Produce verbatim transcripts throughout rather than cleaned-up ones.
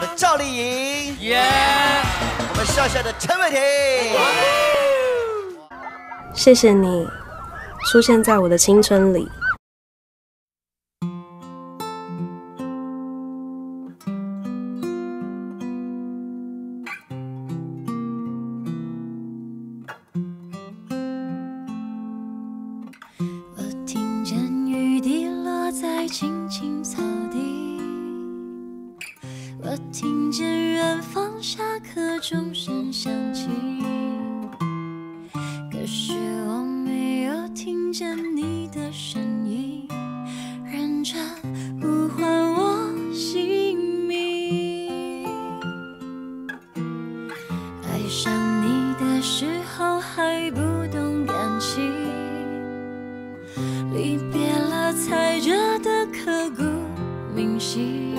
赵丽颖， 耶！ 我们笑笑的陈伟霆。 谢谢你出现在我的青春里。 我听见雨滴落在青青草地，我听见远方下课钟声响起，可是我没有听见你的声音，认真呼唤我姓名。爱上你的时候还不懂感情，离别了踩着的刻骨铭心，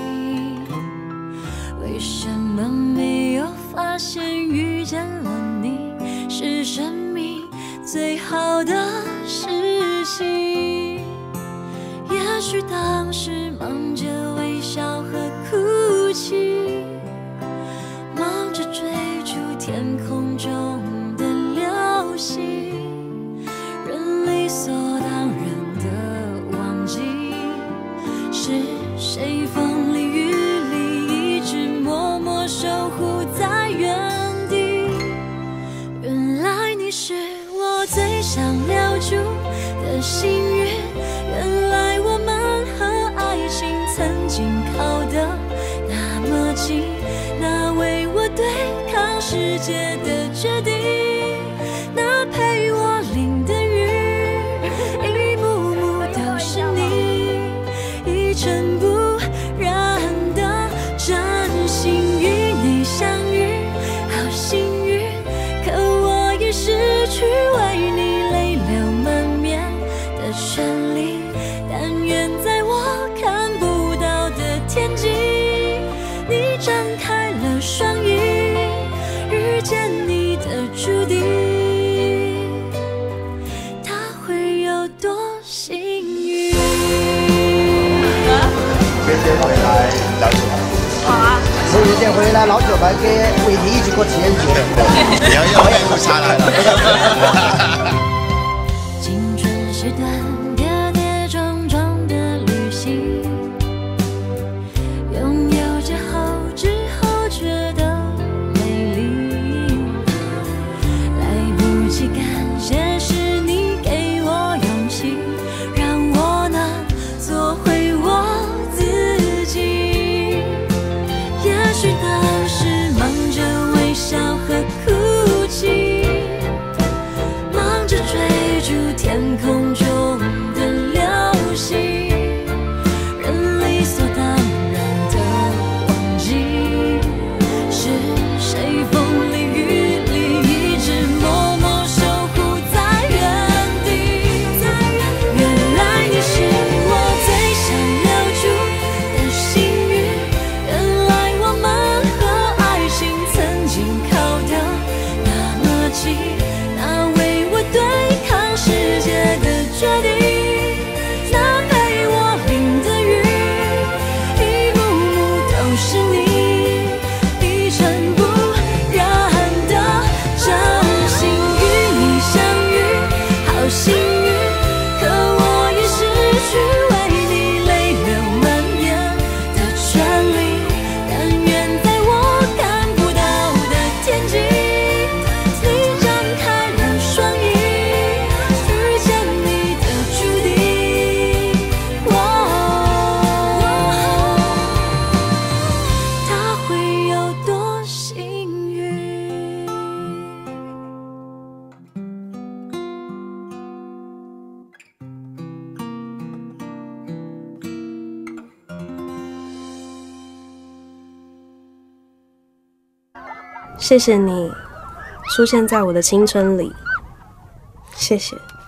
为什么没有发现遇见了你是生命最好的事情？也许当时忙着微笑和哭泣，忙着追逐天空中的流星，人理所当然的忘记是谁风里雨里一直默默守护在原地。原来你是我最想留住的幸运，原来我们和爱情曾经靠得那么近，那为我对抗世界的决定，那陪我淋的雨，一幕幕都是你，一尘不染的真心与你相遇，好幸运，可我已失去为你泪流满面的权利，但愿在我看不到的天际，你张开了双翼，遇见你的注定，他会有多幸运？ 姐姐回来捞酒吧。好啊。我姐姐回来捞酒吧，给伟霆一起过情人节。 你要要我也不差了。 青春是段跌跌撞撞的旅行，拥有之后之后觉得美丽，来不及感谢是你给我勇气，让我能做回我自己。也许当时忙着微笑和哭泣，忙着追逐天空中的流星，人理所当然的忘记是谁风里雨里一直默默守护在原地。原来你是我最想留住的幸运，原来我们和爱情曾经靠得那么近，那为我对抗世界的决定，那陪我淋的雨，一幕幕都是你，一尘不染的真心与你相遇，好幸运，可我已失去为你泪流满面的权利，但愿在我看不到的天际，你张开了双翼，遇见你的注定。他会有多幸运？ 谢谢你出现在我的青春里。谢谢。